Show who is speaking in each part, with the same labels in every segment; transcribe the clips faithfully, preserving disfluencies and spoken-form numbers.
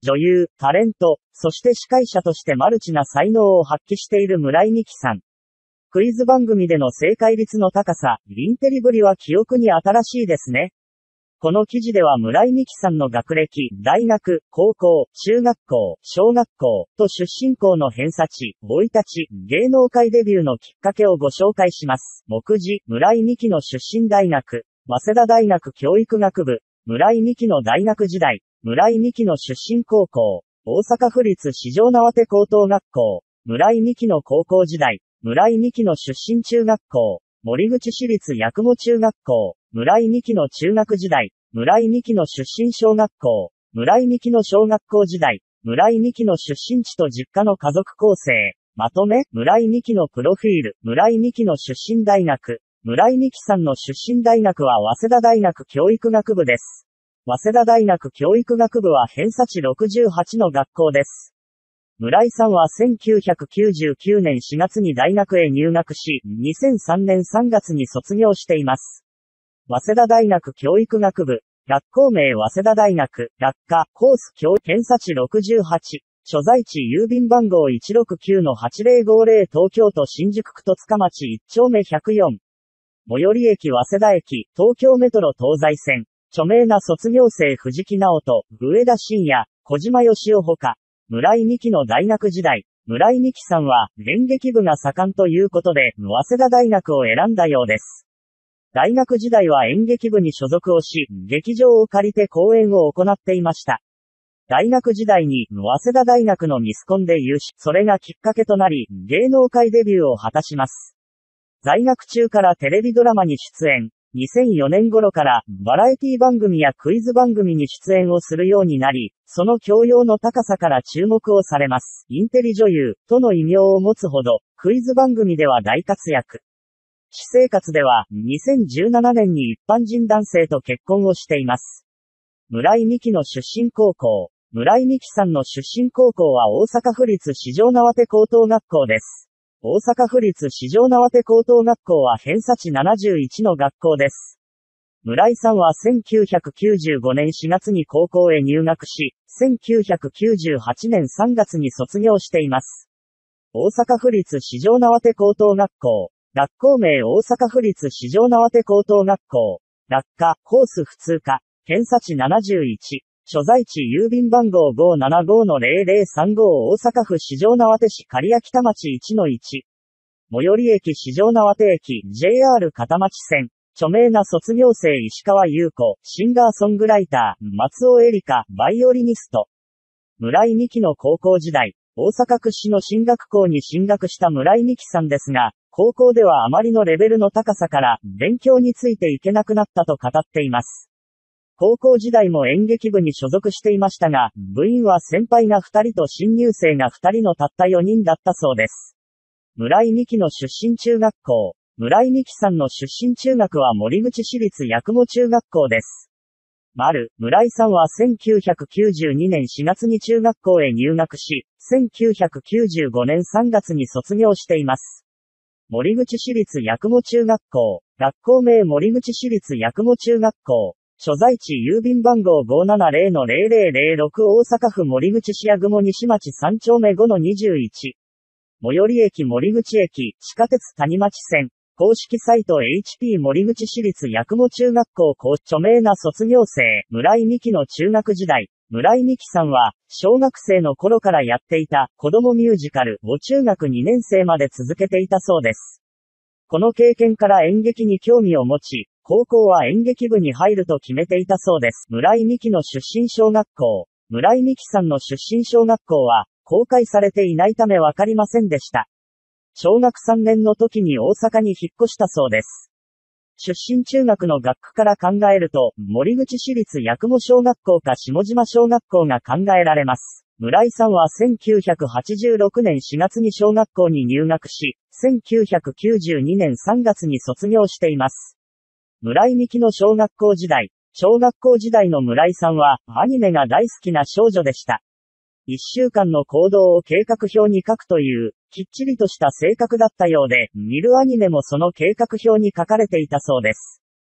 Speaker 1: 女優、タレント、そして司会者としてマルチな才能を発揮している村井美樹さん。クイズ番組での正解率の高さ、インテリぶりは記憶に新しいですね。この記事では村井美樹さんの学歴、大学、高校、中学校、小学校と出身校の偏差値、生い立ち、芸能界デビューのきっかけをご紹介します。目次、村井美樹の出身大学、早稲田大学教育学部、村井美樹の大学時代、村井美樹の出身高校、大阪府立四条畷高等学校、村井美樹の高校時代、村井美樹の出身中学校、森口市立八雲中学校、村井美樹の中学時代、村井美樹の出身小学校、村井美樹の小学校時代、村井美樹の出身地と実家の家族構成、まとめ、村井美樹のプロフィール、村井美樹の出身大学、村井美樹さんの出身大学は早稲田大学教育学部です。早稲田大学教育学部は偏差値ろくじゅうはちの学校です。村井さんはせんきゅうひゃくきゅうじゅうきゅうねんしがつに大学へ入学し、にせんさんねんさんがつに卒業しています。早稲田大学教育学部、学校名早稲田大学、学科、コース教、偏差値ろくじゅうはち、所在地郵便番号 いちろくきゅうのはちぜろごぜろ 東京都新宿区戸塚町いち丁目ひゃくよん。最寄り駅早稲田駅、東京メトロ東西線、著名な卒業生藤木直人、上田晋也、小島よしおほか、村井美樹の大学時代、村井美樹さんは演劇部が盛んということで、早稲田大学を選んだようです。大学時代は演劇部に所属をし、劇場を借りて公演を行っていました。大学時代に、早稲田大学のミスコンで優勝、それがきっかけとなり、芸能界デビューを果たします。在学中からテレビドラマに出演、にせんよねん頃から、バラエティ番組やクイズ番組に出演をするようになり、その教養の高さから注目をされます。インテリ女優、との異名を持つほど、クイズ番組では大活躍。私生活では、にせんじゅうななねんに一般人男性と結婚をしています。村井美樹の出身高校。村井美樹さんの出身高校は大阪府立四条畷高等学校です。大阪府立四条畷高等学校は偏差値ななじゅういちの学校です。村井さんはせんきゅうひゃくきゅうじゅうごねんしがつに高校へ入学し、せんきゅうひゃくきゅうじゅうはちねんさんがつに卒業しています。大阪府立四条畷高等学校。学校名大阪府立四条畷高等学校。学科、コース普通科。偏差値ななじゅういち。所在地郵便番号 ごーななごのぜろぜろさんご 大阪府四条畷市刈谷北町 いちのいち。最寄り駅四条畷駅、ジェイアール 片町線。著名な卒業生石川優子、シンガーソングライター、松尾エリカ、バイオリニスト。村井美樹の高校時代、大阪屈指の進学校に進学した村井美樹さんですが、高校ではあまりのレベルの高さから、勉強についていけなくなったと語っています。高校時代も演劇部に所属していましたが、部員は先輩がふたりと新入生がふたりのたったよにんだったそうです。村井美樹の出身中学校。村井美樹さんの出身中学は森口市立八雲中学校です。丸、村井さんはせんきゅうひゃくきゅうじゅうにねんしがつに中学校へ入学し、せんきゅうひゃくきゅうじゅうごねんさんがつに卒業しています。森口市立八雲中学校。学校名森口市立八雲中学校。所在地郵便番号 ごーななぜろのぜろぜろぜろろく 大阪府森口市八雲西町さん丁目ごのにじゅういち。最寄り駅森口駅、地下鉄谷町線。公式サイト エイチピー 森口市立八雲中学校校著名な卒業生、村井美樹の中学時代。村井美樹さんは、小学生の頃からやっていた子供ミュージカルを中学にねん生まで続けていたそうです。この経験から演劇に興味を持ち、高校は演劇部に入ると決めていたそうです。村井美樹の出身小学校。村井美樹さんの出身小学校は、公開されていないためわかりませんでした。小学さんねんの時に大阪に引っ越したそうです。出身中学の学区から考えると、森口市立八雲小学校か下島小学校が考えられます。村井さんはせんきゅうひゃくはちじゅうろくねんしがつに小学校に入学し、せんきゅうひゃくきゅうじゅうにねんさんがつに卒業しています。村井美樹の小学校時代。小学校時代の村井さんは、アニメが大好きな少女でした。一週間の行動を計画表に書くという、きっちりとした性格だったようで、見るアニメもその計画表に書かれていたそうです。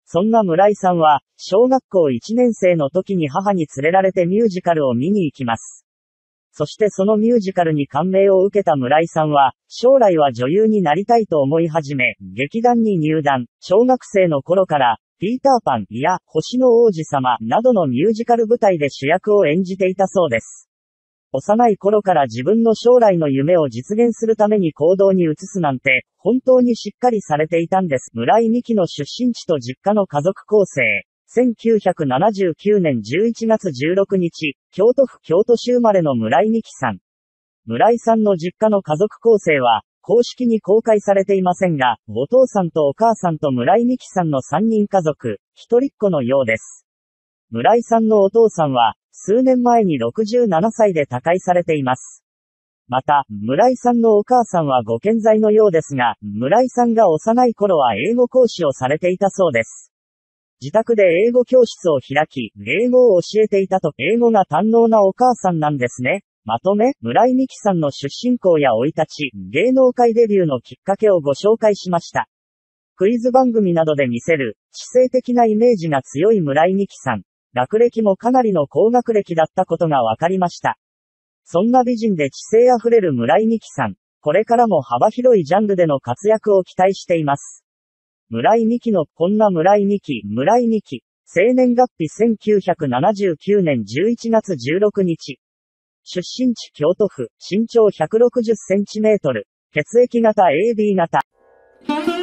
Speaker 1: そんな村井さんは、小学校いちねん生の時に母に連れられてミュージカルを見に行きます。そしてそのミュージカルに感銘を受けた村井さんは、将来は女優になりたいと思い始め、劇団に入団。小学生の頃から、ピーターパンや星の王子様などのミュージカル舞台で主役を演じていたそうです。幼い頃から自分の将来の夢を実現するために行動に移すなんて、本当にしっかりされていたんです。村井美樹の出身地と実家の家族構成。せんきゅうひゃくななじゅうきゅうねんじゅういちがつじゅうろくにち、京都府京都市生まれの村井美樹さん。村井さんの実家の家族構成は、公式に公開されていませんが、お父さんとお母さんと村井美樹さんのさんにん家族、一人っ子のようです。村井さんのお父さんは、数年前にろくじゅうななさいで他界されています。また、村井さんのお母さんはご健在のようですが、村井さんが幼い頃は英語講師をされていたそうです。自宅で英語教室を開き、英語を教えていたと、英語が堪能なお母さんなんですね。まとめ、村井美樹さんの出身校や生い立ち、芸能界デビューのきっかけをご紹介しました。クイズ番組などで見せる、知性的なイメージが強い村井美樹さん。学歴もかなりの高学歴だったことが分かりました。そんな美人で知性あふれる村井美樹さん。これからも幅広いジャンルでの活躍を期待しています。村井美樹の、こんな村井美樹、村井美樹。生年月日せんきゅうひゃくななじゅうきゅうねんじゅういちがつじゅうろくにち。出身地京都府、身長ひゃくろくじゅっセンチメートル。血液型 エービー 型。